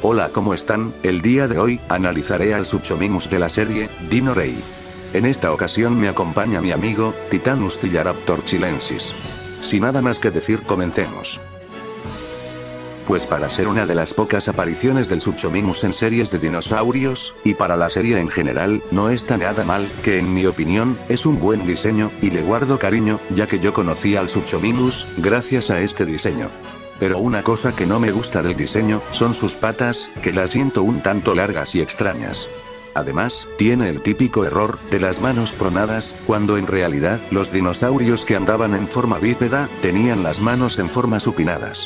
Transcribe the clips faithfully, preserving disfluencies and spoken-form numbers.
Hola, ¿cómo están? El día de hoy, analizaré al Suchomimus de la serie, Dino Rey. En esta ocasión me acompaña mi amigo, Titannus Thyllaraptor chilensis. Sin nada más que decir, comencemos. Pues para ser una de las pocas apariciones del Suchomimus en series de dinosaurios, y para la serie en general, no está nada mal, que en mi opinión, es un buen diseño, y le guardo cariño, ya que yo conocí al Suchomimus, gracias a este diseño. Pero una cosa que no me gusta del diseño, son sus patas, que las siento un tanto largas y extrañas. Además, tiene el típico error, de las manos pronadas, cuando en realidad, los dinosaurios que andaban en forma bípeda, tenían las manos en forma supinadas.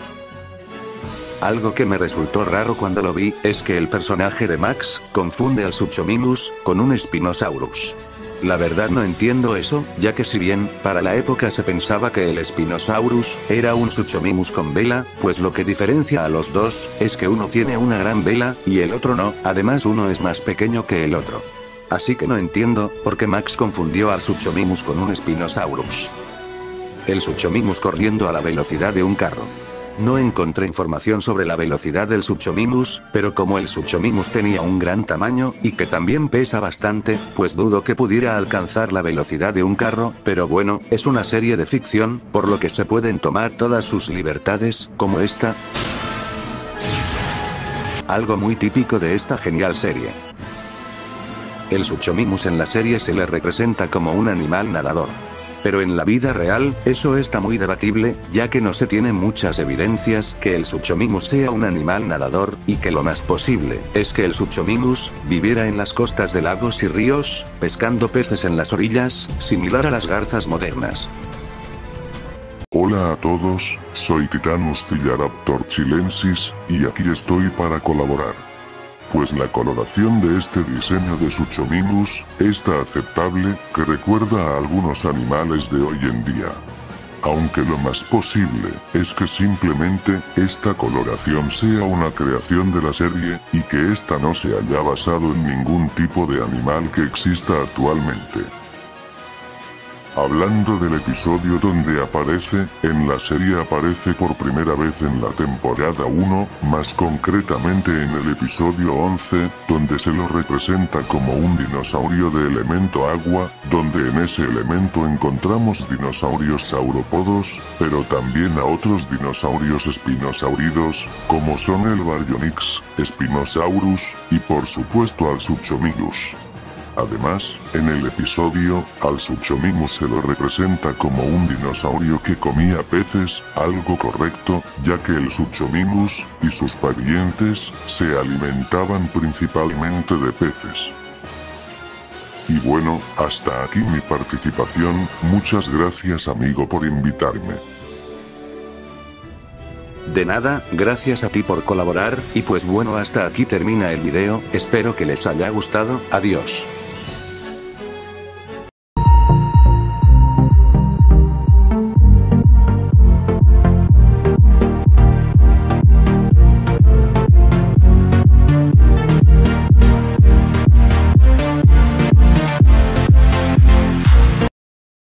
Algo que me resultó raro cuando lo vi, es que el personaje de Max, confunde al Suchomimus, con un Spinosaurus. La verdad no entiendo eso, ya que si bien, para la época se pensaba que el Spinosaurus, era un Suchomimus con vela, pues lo que diferencia a los dos, es que uno tiene una gran vela, y el otro no, además uno es más pequeño que el otro. Así que no entiendo, por qué Max confundió al Suchomimus con un Spinosaurus. El Suchomimus corriendo a la velocidad de un carro. No encontré información sobre la velocidad del Suchomimus, pero como el Suchomimus tenía un gran tamaño, y que también pesa bastante, pues dudo que pudiera alcanzar la velocidad de un carro, pero bueno, es una serie de ficción, por lo que se pueden tomar todas sus libertades, como esta. Algo muy típico de esta genial serie. El Suchomimus en la serie se le representa como un animal nadador. Pero en la vida real, eso está muy debatible, ya que no se tienen muchas evidencias que el Suchomimus sea un animal nadador, y que lo más posible, es que el Suchomimus, viviera en las costas de lagos y ríos, pescando peces en las orillas, similar a las garzas modernas. Hola a todos, soy Titannus Thyllaraptor chilensis, y aquí estoy para colaborar. Pues la coloración de este diseño de Suchomimus, está aceptable, que recuerda a algunos animales de hoy en día. Aunque lo más posible, es que simplemente, esta coloración sea una creación de la serie, y que esta no se haya basado en ningún tipo de animal que exista actualmente. Hablando del episodio donde aparece, en la serie aparece por primera vez en la temporada uno, más concretamente en el episodio once, donde se lo representa como un dinosaurio de elemento agua, donde en ese elemento encontramos dinosaurios saurópodos, pero también a otros dinosaurios espinosauridos, como son el Baryonyx, Spinosaurus, y por supuesto al Suchomimus. Además, en el episodio, al Suchomimus se lo representa como un dinosaurio que comía peces, algo correcto, ya que el Suchomimus, y sus parientes, se alimentaban principalmente de peces. Y bueno, hasta aquí mi participación, muchas gracias amigo por invitarme. De nada, gracias a ti por colaborar, y pues bueno hasta aquí termina el video, espero que les haya gustado, adiós.